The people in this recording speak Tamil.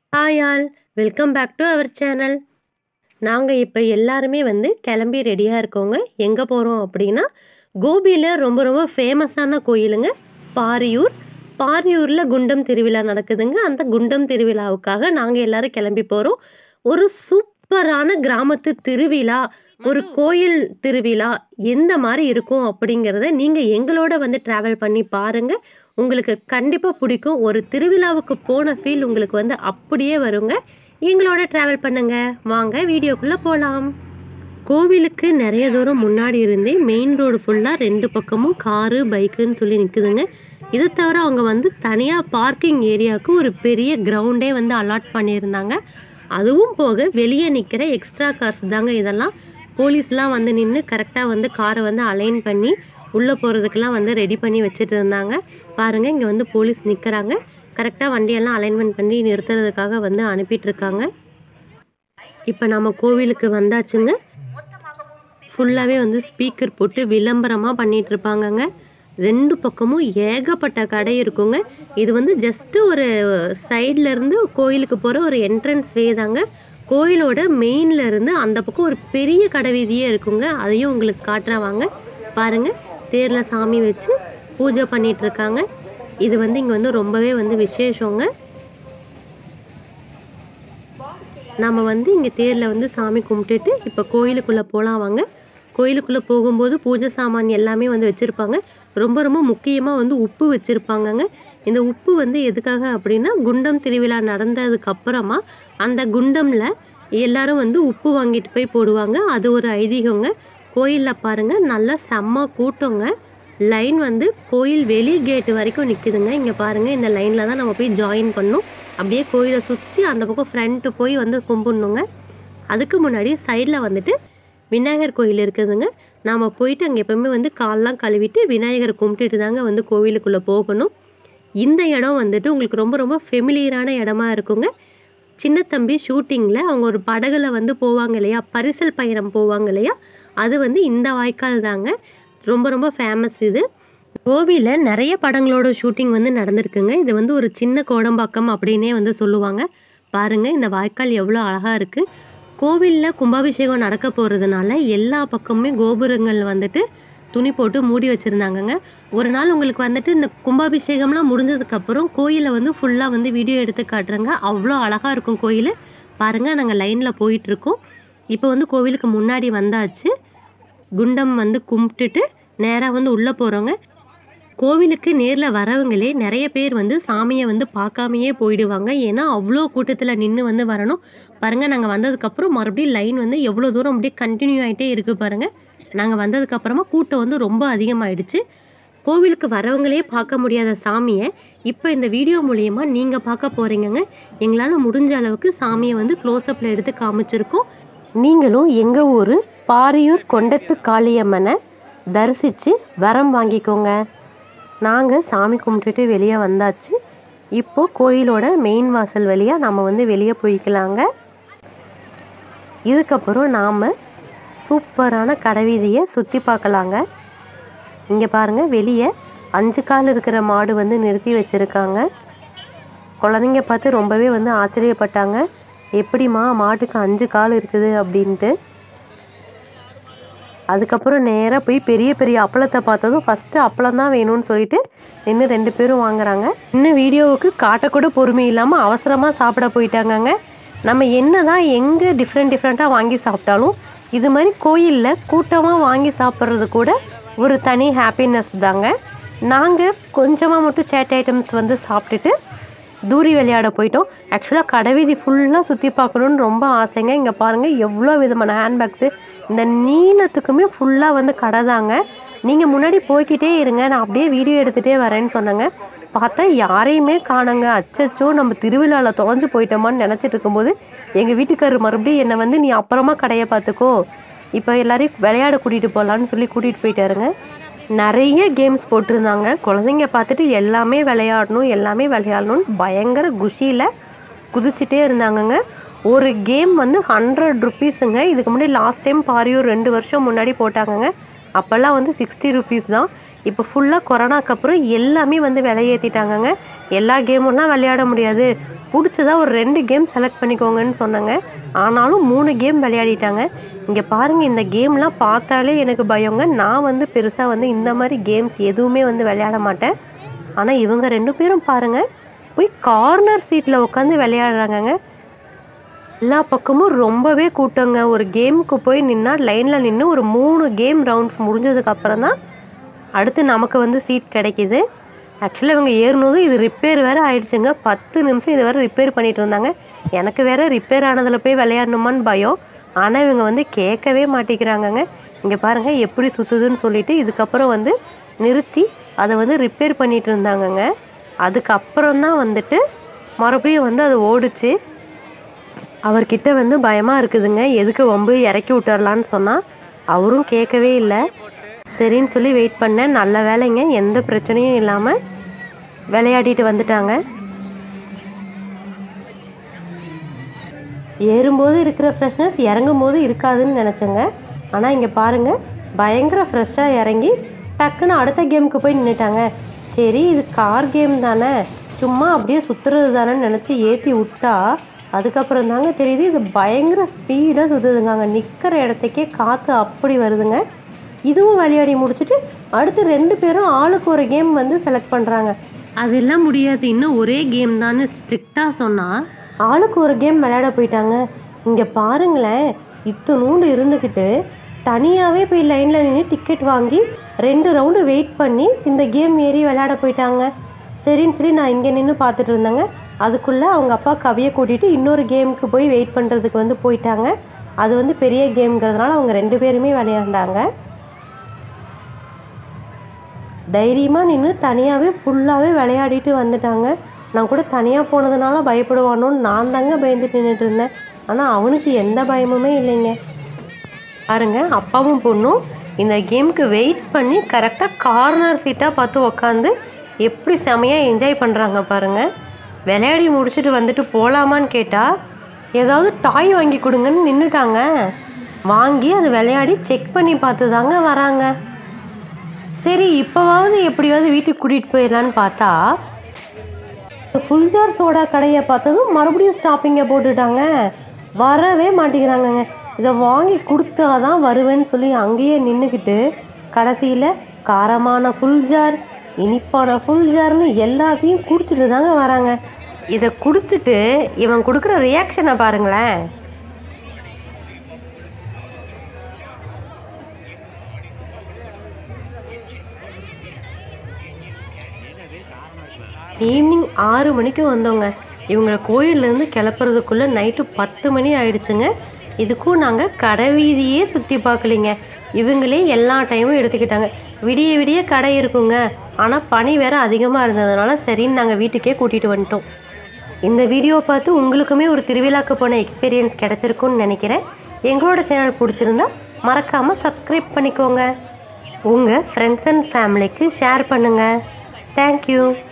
Hi all, welcome back to our channel. நாங்கள் இப்போ எல்லாருமே கிளம்பி ரெடியாக இருக்கோங்க. எங்கே போகிறோம் அப்படின்னா, கோபியில் ரொம்ப ரொம்ப ஃபேமஸான கோயிலுங்க பாரியூர். பாரியூரில் குண்டம் திருவிழா நடக்குதுங்க. அந்த குண்டம் திருவிழாவுக்காக நாங்கள் எல்லாரும் கிளம்பி போகிறோம். ஒரு சூப்பரான கிராமத்து திருவிழா, ஒரு கோயில் திருவிழா எந்த மாதிரி இருக்கும் அப்படிங்கிறத நீங்கள் எங்களோட ட்ராவல் பண்ணி பாருங்கள். உங்களுக்கு கண்டிப்பாக பிடிக்கும். ஒரு திருவிழாவுக்கு போன ஃபீல் உங்களுக்கு அப்படியே வருங்க. எங்களோட ட்ராவல் பண்ணுங்க. வாங்க வீடியோக்குள்ளே போகலாம். கோவிலுக்கு நிறைய தூரம் முன்னாடி இருந்தே மெயின் ரோடு ஃபுல்லாக 2 பக்கமும் காரு பைக்குன்னு சொல்லி நிற்குதுங்க. இதை தவிர அவங்க தனியாக பார்க்கிங் ஏரியாவுக்கு ஒரு பெரிய கிரவுண்டே அலாட் பண்ணியிருந்தாங்க. அதுவும் போக வெளியே நிற்கிற எக்ஸ்ட்ரா கார்ஸ் தாங்க இதெல்லாம். போலீஸ்லாம் நின்று கரெக்டாக காரை அலைன் பண்ணி உள்ளே போகிறதுக்கெல்லாம் ரெடி பண்ணி வச்சுட்டு இருந்தாங்க. பாருங்கள், இங்கே போலீஸ் நிற்கிறாங்க. கரெக்டாக வண்டியெல்லாம் அலைன்மெண்ட் பண்ணி நிறுத்துறதுக்காக அனுப்பிட்டுருக்காங்க. இப்போ நம்ம கோவிலுக்கு வந்தாச்சுங்க. ஃபுல்லாகவே ஸ்பீக்கர் போட்டு விளம்பரமாக பண்ணிகிட்ருப்பாங்கங்க. 2 பக்கமும் ஏகப்பட்ட கடை இருக்குங்க. இது ஜஸ்ட்டு ஒரு சைட்லேருந்து கோயிலுக்கு போகிற ஒரு என்ட்ரன்ஸ் வே தாங்க. கோயிலோட மெயின்லேருந்து அந்த பக்கம் ஒரு பெரிய கடை வீதியே இருக்குங்க. அதையும் உங்களுக்கு காட்டுறாவாங்க. பாருங்கள், தேரில் சாமி வச்சு பூஜை பண்ணிகிட்ருக்காங்க. இது இங்கே ரொம்பவே விசேஷங்க. நம்ம இங்கே தேரில் சாமி கும்பிட்டுட்டு இப்போ கோயிலுக்குள்ளே போகலாம் வாங்க. கோயிலுக்குள்ளே போகும்போது பூஜை சாமான் எல்லாமே வச்சுருப்பாங்க. ரொம்ப ரொம்ப முக்கியமாக உப்பு வச்சுருப்பாங்கங்க. இந்த உப்பு எதுக்காக அப்படின்னா, குண்டம் திருவிழா நடந்ததுக்கப்புறமா அந்த குண்டமில் எல்லாரும் உப்பு வாங்கிட்டு போய் போடுவாங்க. அது ஒரு ஐதீகங்க. கோயிலில் பாருங்கள், நல்லா செம்ம கூட்டங்க. லைன் கோயில் வெளி கேட்டு வரைக்கும் நிற்குதுங்க. இங்கே பாருங்கள், இந்த லைனில் தான் நம்ம போய் ஜாயின் பண்ணணும். அப்படியே கோயிலை சுற்றி அந்த பக்கம் ஃப்ரண்ட்டு போய் கும்பிடணுங்க. அதுக்கு முன்னாடி சைடில் விநாயகர் கோயில் இருக்குதுங்க. நாம் போயிட்டு அங்கே எப்போவுமே கால்லாம் கழுவிட்டு விநாயகரை கும்பிட்டுட்டு தாங்க கோவிலுக்குள்ளே போகணும். இந்த இடம் உங்களுக்கு ரொம்ப ரொம்ப ஃபெமிலியரான இடமா இருக்குங்க. சின்ன தம்பி ஷூட்டிங்கில் அவங்க ஒரு படகுல போவாங்க இல்லையா, பரிசல் பயணம் போவாங்க இல்லையா, அது இந்த வாய்க்கால் தாங்க. ரொம்ப ரொம்ப ஃபேமஸ் இது. கோவிலில் நிறைய படங்களோட ஷூட்டிங் நடந்திருக்குங்க. இது ஒரு சின்ன கோடம்பாக்கம் அப்படின்னே சொல்லுவாங்க. பாருங்கள், இந்த வாய்க்கால் எவ்வளோ அழகாக இருக்குது. கோவிலில் கும்பாபிஷேகம் நடக்க போகிறதுனால எல்லா பக்கமுமே கோபுரங்கள் துணி போட்டு மூடி வச்சுருந்தாங்கங்க. ஒரு நாள் உங்களுக்கு இந்த கும்பாபிஷேகம்லாம் முடிஞ்சதுக்கப்புறம் கோயிலை ஃபுல்லாக வீடியோ எடுத்து காட்டுறேங்க. அவ்வளோ அழகாக இருக்கும் கோயில். பாருங்கள், நாங்கள் லைனில் போயிட்டுருக்கோம். இப்போ கோவிலுக்கு முன்னாடி வந்தாச்சு. குண்டம் கும்பிட்டுட்டு நேராக உள்ளே போகிறோங்க. கோவிலுக்கு நேரில் வரவங்களே நிறைய பேர் சாமியை பார்க்காமையே போயிடுவாங்க. ஏன்னா அவ்வளோ கூட்டத்தில் நின்று வரணும். பாருங்கள், நாங்கள் வந்ததுக்கப்புறம் மறுபடியும் லைன் எவ்வளோ தூரம் அப்படியே கண்டினியூ ஆகிட்டே இருக்குது பாருங்கள். நாங்கள் வந்ததுக்கப்புறமா கூட்டம் ரொம்ப அதிகமாகிடுச்சு. கோவிலுக்கு வரவங்களே பார்க்க முடியாத சாமியை இப்போ இந்த வீடியோ மூலயமா நீங்கள் பார்க்க போகிறீங்கங்க. எங்களால் முடிஞ்ச அளவுக்கு சாமியை க்ளோஸ்அப்பில் எடுத்து காமிச்சிருக்கோம். நீங்களும் எங்கள் ஊர் பாரியூர் கொண்டத்து காளியம்மனை தரிசித்து வரம் வாங்கிக்கோங்க. நாங்கள் சாமி கும்பிட்டுட்டு வெளியே வந்தாச்சு. இப்போது கோயிலோட மெயின் வாசல் வழியாக நம்ம வெளியே போய்க்கலாங்க. இதுக்கப்புறம் நாம் சூப்பரான கடைவீதியை சுற்றி பார்க்கலாங்க. இங்கே பாருங்கள், வெளியே 5 கால் இருக்கிற மாடு நிறுத்தி வச்சுருக்காங்க. குழந்தைங்க பார்த்து ரொம்பவே ஆச்சரியப்பட்டாங்க. எப்படிம்மா மாட்டுக்கு 5 கால் இருக்குது அப்படின்ட்டு. அதுக்கப்புறம் நேராக போய் பெரிய பெரிய அப்பளத்தை பார்த்ததும் ஃபஸ்ட்டு அப்பளம் தான் வேணும்னு சொல்லிட்டு நின்று 2 பேரும் வாங்குறாங்க. இன்னும் வீடியோவுக்கு காட்டக்கூட பொறுமை இல்லாமல் அவசரமாக சாப்பிட போயிட்டாங்கங்க. நம்ம என்ன தான் எங்கே டிஃப்ரெண்ட்டாக வாங்கி சாப்பிட்டாலும் இது மாதிரி கோயிலில் கூட்டமாக வாங்கி சாப்பிட்றது கூட ஒரு தனி ஹாப்பினஸ் தாங்க. நாங்கள் கொஞ்சமாக மட்டும் சேட் ஐட்டம்ஸ் சாப்பிட்டுட்டு தூரி விளையாட போயிட்டோம். ஆக்சுவலாக கடைவீதி ஃபுல்லாக சுற்றி பார்க்கணுன்னு ரொம்ப ஆசைங்க. இங்கே பாருங்கள், எவ்வளோ விதமான ஹேண்ட்பேக்ஸு. இந்த நீளத்துக்குமே ஃபுல்லாக கடை தாங்க. நீங்கள் முன்னாடி போய்கிட்டே இருங்க, நான் அப்படியே வீடியோ எடுத்துகிட்டே வரேன்னு சொன்னாங்க. பார்த்தா யாரையுமே காணுங்க. அச்சச்சோ, நம்ம திருவிழாவில் தொலைஞ்சு போயிட்டோமான்னு நினச்சிட்டு இருக்கும்போது எங்கள் வீட்டுக்காரர் மறுபடியும் என்னை நீ அப்புறமா கடையை பார்த்துக்கோ, இப்போ எல்லோரையும் விளையாட கூட்டிகிட்டு போகலான்னு சொல்லி கூட்டிகிட்டு போயிட்டாருங்க. நிறைய கேம்ஸ் போட்டிருந்தாங்க. குழந்தைங்க பார்த்துட்டு எல்லாமே விளையாடணும்னு பயங்கர குஷியில் குதிச்சுட்டே இருந்தாங்கங்க. ஒரு கேம் 100 ருப்பீஸுங்க. இதுக்கு முன்னாடி லாஸ்ட் டைம் பாரியூர் 2 வருஷம் முன்னாடி போட்டாங்கங்க. அப்போல்லாம் 60 ருப்பீஸ் தான். இப்போ ஃபுல்லாக கொரோனாக்கு அப்புறம் எல்லாமே வந்து விலையேற்றிட்டாங்கங்க. எல்லா கேமும்லாம் விளையாட முடியாது, பிடிச்சதா ஒரு 2 கேம் செலக்ட் பண்ணிக்கோங்கன்னு சொன்னாங்க. ஆனாலும் 3 கேம் விளையாடிட்டாங்க. இங்கே பாருங்கள், இந்த கேம்லாம் பார்த்தாலே எனக்கு பயங்க. நான் வந்து பெருசாக வந்து இந்த மாதிரி கேம்ஸ் எதுவுமே வந்து விளையாட மாட்டேன். ஆனால் இவங்க 2 பேரும் பாருங்கள், போய் கார்னர் சீட்டில் உட்காந்து விளையாடுறாங்கங்க. எல்லா பக்கமும் ரொம்பவே கூட்டங்க. ஒரு கேமுக்கு போய் நின்னா லைனில் நின்று ஒரு 3 கேம் ரவுண்ட்ஸ் முடிஞ்சதுக்கப்புறம் தான் அடுத்து நமக்கு வந்து சீட் கிடைக்கிது. ஆக்சுவலாக இவங்க ஏறினதும் இது ரிப்பேர் வேறு ஆயிடுச்சுங்க. 10 நிமிஷம் இது வேறு ரிப்பேர் பண்ணிகிட்டு இருந்தாங்க. எனக்கு வேறு ரிப்பேர் ஆனதில் போய் விளையாடணுமான்னு பயம். ஆனால் இவங்க வந்து கேட்கவே மாட்டேங்கிறாங்கங்க. இங்கே பாருங்கள் எப்படி சுற்றுதுன்னு சொல்லிட்டு இதுக்கப்புறம் வந்து நிறுத்தி அதை வந்து ரிப்பேர் பண்ணிகிட்டு இருந்தாங்கங்க. அதுக்கப்புறம் தான் வந்துட்டு மறுபடியும் வந்து அது ஓடிச்சு. அவர்கிட்ட வந்து பயமாக இருக்குதுங்க, எதுக்கு வம்பு இறக்கி விட்டுறலான்னு சொன்னால் அவரும் கேட்கவே இல்லை. சரின்னு சொல்லி வெயிட் பண்ணேன். நல்ல வேலைங்க, எந்த பிரச்சனையும் இல்லாமல் விளையாடிட்டு வந்துட்டாங்க. ஏறும்போது இருக்கிற ஃப்ரெஷ்னஸ் இறங்கும் போது இருக்காதுன்னு நினச்சேங்க. ஆனால் இங்கே பாருங்கள், பயங்கர ஃப்ரெஷ்ஷாக இறங்கி டக்குன்னு அடுத்த கேமுக்கு போய் நின்றுட்டாங்க. சரி, இது கார் கேம் தானே, சும்மா அப்படியே சுற்றுறது தானேன்னு நினச்சி ஏற்றி விட்டா அதுக்கப்புறம் தாங்க தெரியுது இது பயங்கர ஸ்பீடாக சுற்றுதுங்க. அங்கே நிற்கிற இடத்துக்கே காற்று அப்படி வருதுங்க. இதுவும் விளையாடி முடிச்சுட்டு அடுத்து 2 பேரும் ஆளுக்கு ஒரு கேம் வந்து செலக்ட் பண்ணுறாங்க. அதெல்லாம் முடியாது, இன்னும் ஒரே கேம் தான்னு ஸ்ட்ரிக்டாக சொன்னால் ஆளுக்கு ஒரு கேம் விளையாட போயிட்டாங்க. இங்கே பாருங்களேன், இத்தனூண்டு இருந்துக்கிட்டு தனியாகவே போய் லைனில் நின்று டிக்கெட் வாங்கி 2 ரவுண்டு வெயிட் பண்ணி இந்த கேம் ஏறி விளையாட போயிட்டாங்க. சரின்னு சொல்லி நான் இங்கே நின்று பார்த்துட்டு இருந்தேங்க. அதுக்குள்ளே அவங்க அப்பா கவியை கூட்டிகிட்டு இன்னொரு கேமுக்கு போய் வெயிட் பண்ணுறதுக்கு வந்து போயிட்டாங்க. அது வந்து பெரிய கேம்ங்கிறதுனால அவங்க 2 பேருமே விளையாண்டாங்க. தைரியமாக நின்று தனியாகவே ஃபுல்லாகவே விளையாடிட்டு வந்துட்டாங்க. நான் கூட தனியாக போனதுனால பயப்படுவானோன்னு நான் தாங்க பயந்துட்டு நின்றுட்டு இருந்தேன். ஆனால் அவனுக்கு எந்த பயமுமே இல்லைங்க. பாருங்க, அப்பாவும் பொண்ணும் இந்த கேமுக்கு வெயிட் பண்ணி கரெக்டாக கார்னர் சீட்டாக பார்த்து உக்காந்து எப்படி செமையாக என்ஜாய் பண்ணுறாங்க பாருங்கள். விளையாடி முடிச்சுட்டு வந்துட்டு போகலாமான்னு கேட்டால் ஏதாவது டாய் வாங்கி கொடுங்கன்னு நின்றுட்டாங்க. வாங்கி அது விளையாடி செக் பண்ணி பார்த்து தாங்க வராங்க. சரி, இப்போவாவது எப்படியாவது வீட்டுக்கு கூட்டிகிட்டு போயிடலான்னு பார்த்தா ஃபுல் ஜார் சோடா கடையை பார்த்ததும் மறுபடியும் ஸ்டாப்பிங்கை போட்டுட்டாங்க. வரவே மாட்டேங்கிறாங்கங்க. இதை வாங்கி கொடுத்தா தான் வருவேன்னு சொல்லி அங்கேயே நின்றுக்கிட்டு கடைசியில் காரமான ஃபுல் ஜார், இனிப்பான ஃபுல் ஜார்னு எல்லாத்தையும் குடிச்சிட்டு தாங்க வராங்க. இதை குடிச்சிட்டு இவன் கொடுக்குற ரியாக்ஷனை பாருங்களேன். ஈவினிங் 6 மணிக்கு வந்தோங்க. இவங்களை கோயிலேருந்து கிளப்புறதுக்குள்ளே நைட்டு 10 மணி ஆயிடுச்சுங்க. இதுக்கும் நாங்கள் கடை வீதியே சுற்றி பார்க்கலிங்க. இவங்களே எல்லா டைமும் எடுத்துக்கிட்டாங்க. விடிய விடிய கடை இருக்குங்க, ஆனால் பனி வேறு அதிகமாக இருந்ததுனால சரின்னு நாங்கள் வீட்டுக்கே கூட்டிகிட்டு வந்துட்டோம். இந்த வீடியோ பார்த்து உங்களுக்குமே ஒரு திருவிழாக்கு போன எக்ஸ்பீரியன்ஸ் கிடச்சிருக்குன்னு நினைக்கிறேன். எங்களோட சேனல் பிடிச்சிருந்தா மறக்காமல் சப்ஸ்கிரைப் பண்ணிக்கோங்க. உங்கள் ஃப்ரெண்ட்ஸ் அண்ட் ஃபேமிலிக்கு ஷேர் பண்ணுங்கள். தேங்க்யூ.